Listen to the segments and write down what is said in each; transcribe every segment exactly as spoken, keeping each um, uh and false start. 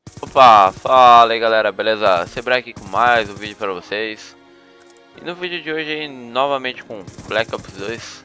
Opa, fala aí galera, beleza? Sebra aqui com mais um vídeo para vocês. E no vídeo de hoje aí, novamente com Black Ops dois.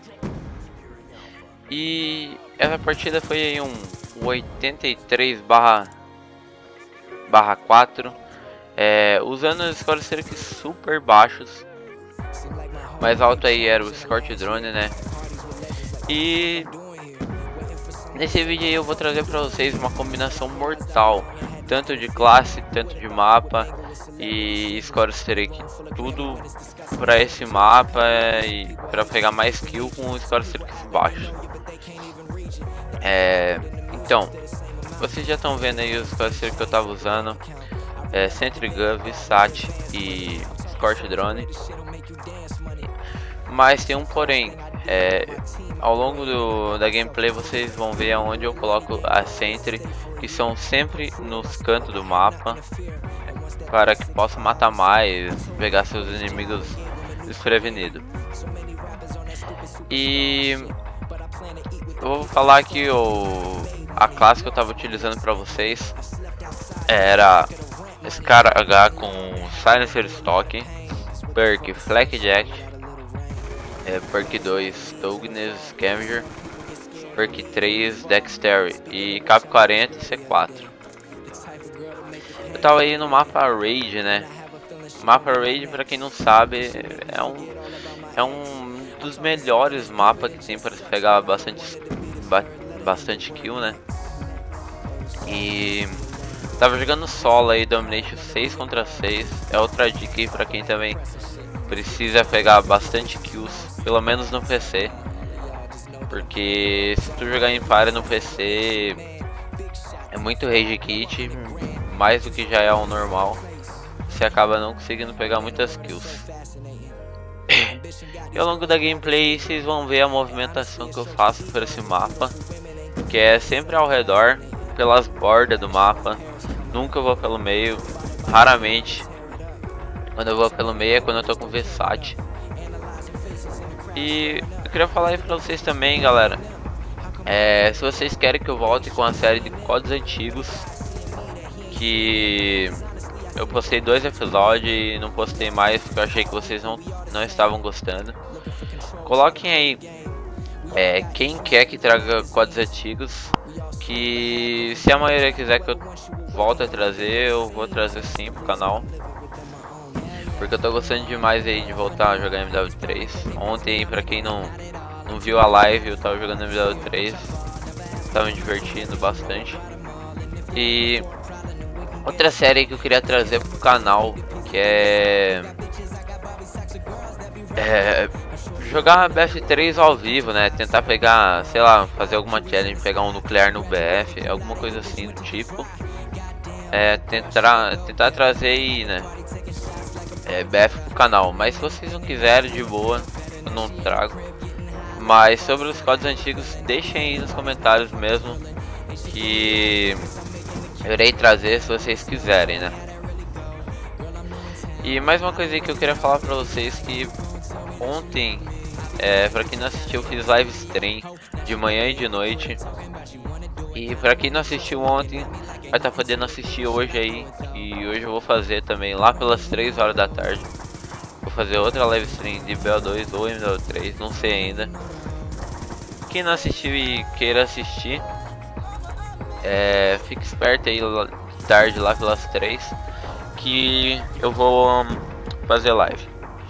E essa partida foi aí um oitenta e três barra quatro, é, usando os scores super baixos. Mais alto aí era o Escort Drone, né? E nesse vídeo aí eu vou trazer para vocês uma combinação mortal, tanto de classe, tanto de mapa e score streak, tudo para esse mapa e para pegar mais kill com score streaks baixos. É, então, vocês já estão vendo aí os score streaks que eu tava usando, é, Sentry Gun, Vsat e Escort Drone. Mas tem um porém, é, ao longo do, da gameplay vocês vão ver aonde eu coloco a Sentry, que são sempre nos cantos do mapa, para que possa matar mais, pegar seus inimigos desprevenidos. E eu vou falar que o, a classe que eu estava utilizando para vocês era Scar H com Silencer Stock, perk Flakjack, é, perk dois Toughness Scavenger, perk três Dexterity e Cap quarenta e C quatro. Eu tava aí no mapa Raid, né? O mapa Raid, pra quem não sabe, é um, é um dos melhores mapas que tem para pegar bastante, ba, bastante kill, né? E tava jogando solo aí, Domination seis contra seis. É outra dica aí pra quem também precisa pegar bastante kills, pelo menos no P C. Porque se tu jogar em party no P C é muito rage kit, mais do que já é o normal. Você acaba não conseguindo pegar muitas kills. E ao longo da gameplay vocês vão ver a movimentação que eu faço por esse mapa, que é sempre ao redor, pelas bordas do mapa. Nunca vou pelo meio, raramente. Quando eu vou pelo meio é quando eu tô com Vsat. E eu queria falar aí pra vocês também, galera, é, se vocês querem que eu volte com a série de C O Ds antigos, que eu postei dois episódios e não postei mais porque eu achei que vocês não, não estavam gostando. Coloquem aí é, quem quer que traga C O Ds antigos, que se a maioria quiser que eu volte a trazer, eu vou trazer sim pro canal. Porque eu tô gostando demais aí de voltar a jogar M W três. Ontem, pra quem não, não viu a live, eu tava jogando M W três. Tava me divertindo bastante. E outra série que eu queria trazer pro canal, que é, é jogar B F três ao vivo, né? Tentar pegar, sei lá, fazer alguma challenge, pegar um nuclear no B F, alguma coisa assim do tipo. É, tentar, tentar trazer aí, né? É, B F pro canal, mas se vocês não quiserem, de boa, eu não trago. Mas sobre os códigos antigos, deixem aí nos comentários mesmo, que eu irei trazer se vocês quiserem, né? E mais uma coisa aí que eu queria falar pra vocês, que ontem, é, pra quem não assistiu, eu fiz live stream de manhã e de noite. E pra quem não assistiu ontem, vai estar podendo assistir hoje aí. E hoje eu vou fazer também lá pelas três horas da tarde. Vou fazer outra live stream de B O dois ou M W três, não sei ainda. Quem não assistiu e queira assistir, é, fique esperto aí tarde lá pelas três, que eu vou fazer live.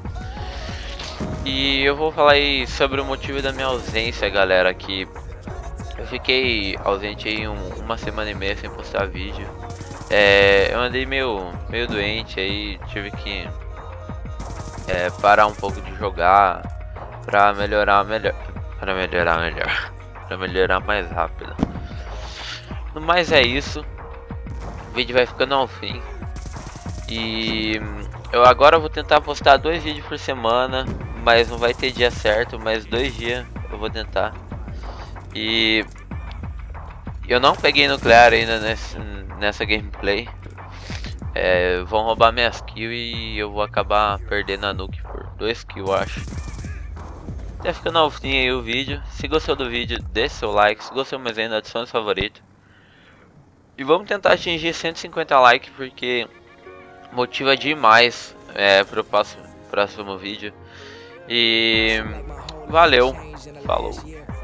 E eu vou falar aí sobre o motivo da minha ausência, galera, que eu fiquei ausente aí um, uma semana e meia sem postar vídeo. É, eu andei meio, meio doente aí, tive que é, parar um pouco de jogar pra melhorar melhor, para melhorar melhor, para melhorar mais rápido. No mais é isso, o vídeo vai ficando ao fim. E eu agora vou tentar postar dois vídeos por semana, mas não vai ter dia certo, mas dois dias eu vou tentar. E eu não peguei nuclear ainda nesse, nessa gameplay. É, vão roubar minhas kills e eu vou acabar perdendo a nuke por dois kills, eu acho. Até ficando ao fim aí o vídeo. Se gostou do vídeo, deixe seu like. Se gostou mais ainda, adicione seu favorito. E vamos tentar atingir cento e cinquenta likes, porque motiva demais é, pro próximo, próximo vídeo. E valeu, falou.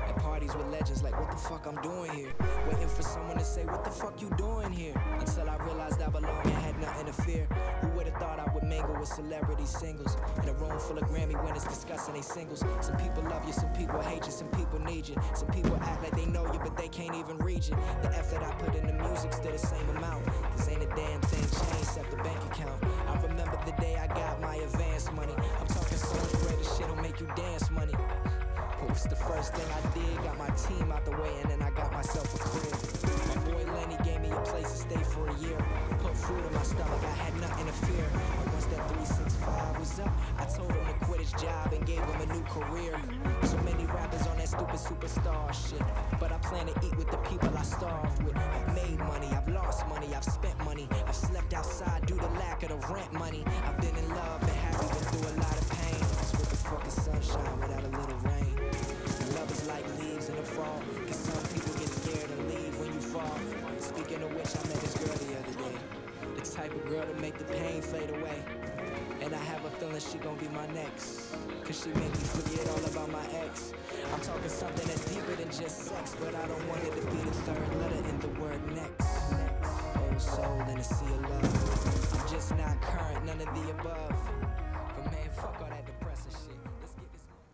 With celebrity singles in a room full of Grammy winners discussing they singles. Some people love you, some people hate you, some people need you. Some people act like they know you, but they can't even read you. The effort I put in the music still the same amount. Cause ain't a damn thing changed except the bank account. I remember the day I got my advance money. I'm talking so much bread, this shit'll make you dance money. What was the first thing I did? Got my team out the way and then I got myself a crib. My boy Lenny gave me a place to stay for a year. Put food in my stomach, I had nothing to fear. And once that three six five was up, I told him to quit his job and gave him a new career. So many rappers on that stupid superstar shit, but I plan to eat with the people I starved with. I've made money, I've lost money, I've spent money, I've slept outside due to lack of the rent money. I've been in love and happy, been through a lot of pain. So what the fuck is sunshine without a little rain? Love is like leaves in the fall, cause some people get scared and leave when you fall. Speaking of which, I met this girl the other day, the type of girl to make the pain fade away. And I have a feeling she gon' be my next, cause she make me forget all about my ex. I'm talking something that's deeper than just sex, but I don't want it to be the third letter